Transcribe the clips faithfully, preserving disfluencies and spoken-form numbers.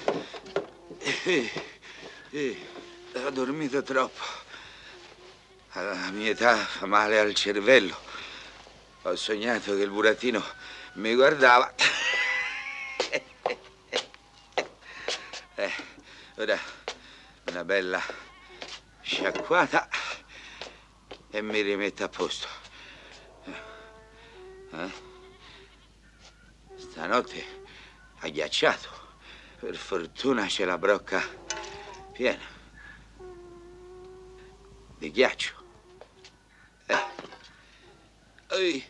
Eh, eh, ho dormito troppo. Alla mia età fa male al cervello. Ho sognato che il burattino mi guardava. Eh, ora una bella sciacquata e mi rimetto a posto. Eh? Stanotte ha ghiacciato. Per fortuna c'è la brocca piena di ghiaccio. Eh. Ehi.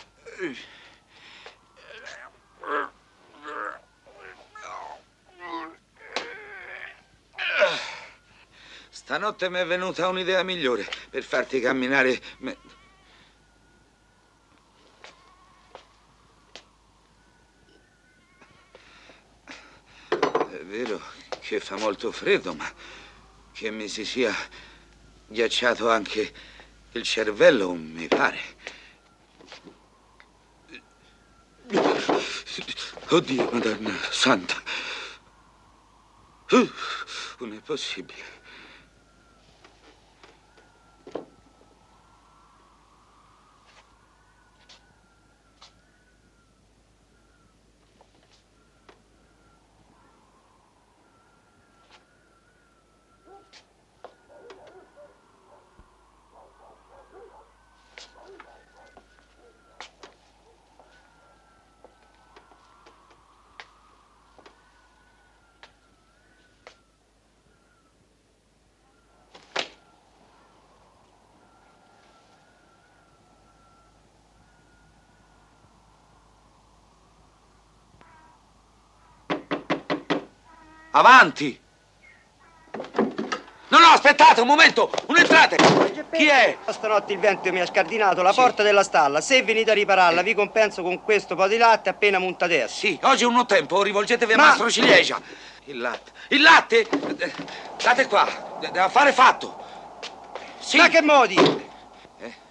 Stanotte mi è venuta un'idea migliore per farti camminare. È vero che fa molto freddo, ma che mi si sia ghiacciato anche il cervello, mi pare. Oddio, Madonna Santa. Uh, non è possibile. Avanti! No, no, aspettate un momento! Un'entrate! Chi è? Stanotte il vento mi ha scardinato la Sì. porta della stalla. Se venite a ripararla, vi compenso con questo po' di latte appena monta adesso. Sì, oggi è un tempo, rivolgetevi a Ma... Mastro Ciliegia. Il latte. Il latte? Date qua, da affare fatto. Sì. Ma che modi? Eh?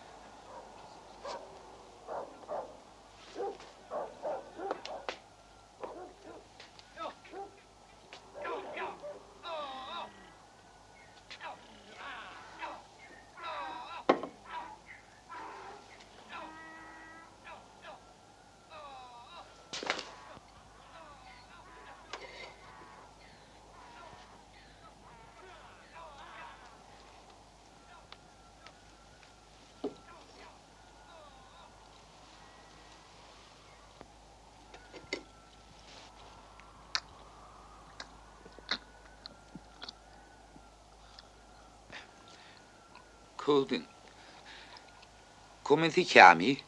Come ti chiami?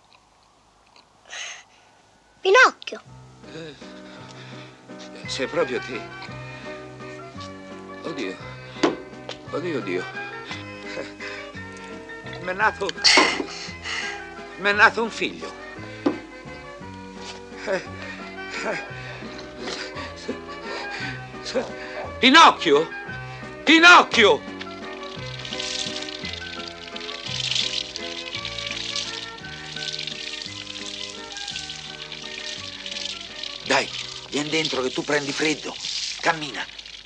Pinocchio. Eh, sei proprio te. Oddio. Oddio, oddio. Mi è nato... Mi è nato un figlio. Pinocchio? Pinocchio! Dai, vieni dentro che tu prendi freddo. Cammina.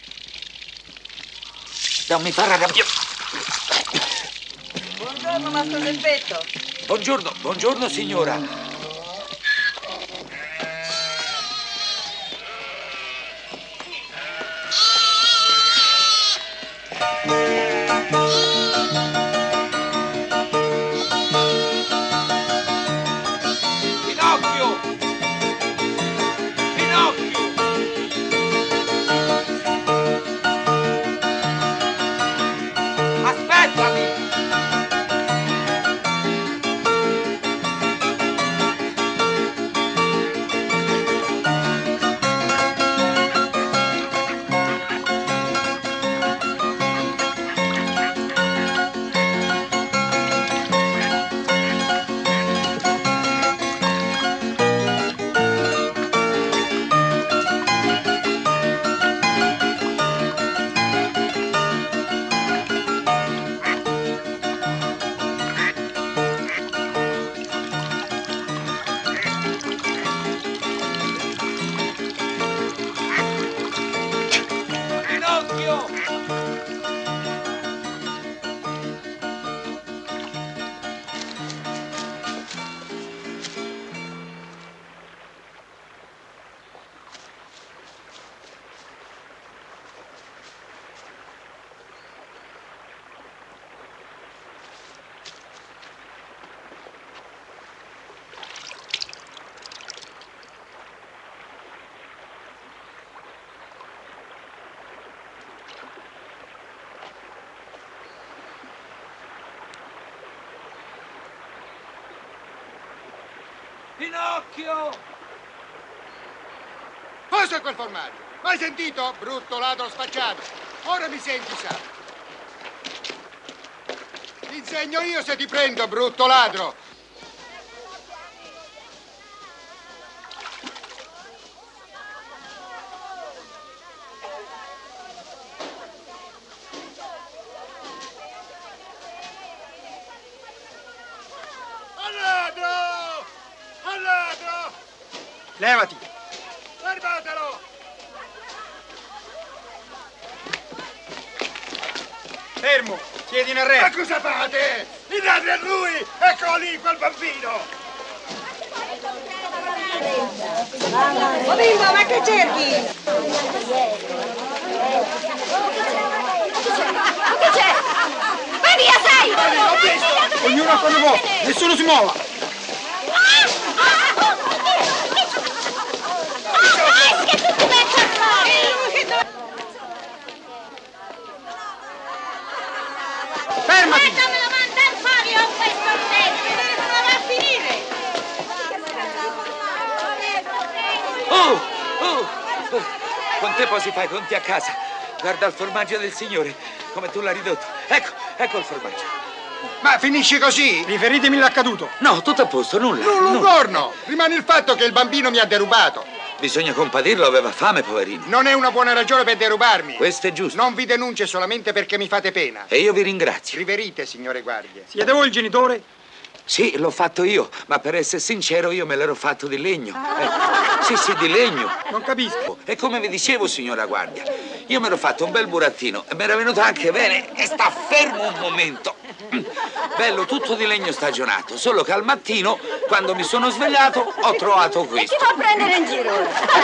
Non mi far arrabbiare. Buongiorno, Mastro Zeppetto. Buongiorno, buongiorno signora. Pinocchio! Cosa è quel formaggio? Mai sentito? Brutto ladro sfacciato. Ora mi senti, sa. Ti insegno io se ti prendo, brutto ladro. Levati! Fermatelo! Fermo! Siedi in Ma arresto! cosa fate? Il ladro è lui! Eccolo lì, quel bambino! Oh bimbo, ma che cerchi? Che c'è? Vai via, sai! L'ho visto! Ognuno a quello vuole! Nessuno si muova! Fermati! Fammelo mandare fuori a questo tempo! Vedere come va a finire! Oh, oh, oh, con te poi si fa i conti a casa. Guarda il formaggio del signore, come tu l'hai ridotto. Ecco, ecco il formaggio. Ma finisce così? Riferitemi l'accaduto! No, tutto a posto, nulla. Non un nulla. corno! Rimane il fatto che il bambino mi ha derubato. Bisogna compadirlo, aveva fame, poverino. Non è una buona ragione per derubarmi. Questo è giusto. Non vi denuncio solamente perché mi fate pena. E io vi ringrazio. Riverite, signore guardie. Siete voi il genitore? Sì, l'ho fatto io, ma per essere sincero io me l'ero fatto di legno. Eh, sì, sì, di legno. Non capisco. E come vi dicevo, signora guardia, io mi ero fatto un bel burattino e mi era venuto anche bene. E sta fermo un momento. Bello, tutto di legno stagionato, solo che al mattino, quando mi sono svegliato, ho trovato questo. Ti fa prendere in giro!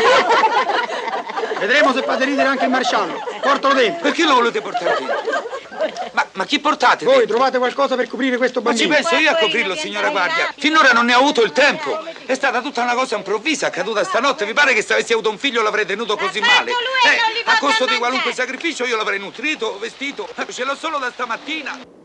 Vedremo se fate ridere anche il maresciallo. Portalo dentro. Perché lo volete portare dentro? Ma, ma chi portate Voi dentro? trovate qualcosa per coprire questo Ma ci bambino? penso io a coprirlo, signora guardia. Finora non ne ho avuto il tempo. È stata tutta una cosa improvvisa, accaduta stanotte. Vi pare che se avessi avuto un figlio l'avrei tenuto così male? lui non li Eh, va a costo da di qualunque mangiare. sacrificio io l'avrei nutrito, vestito. Ce l'ho solo da stamattina.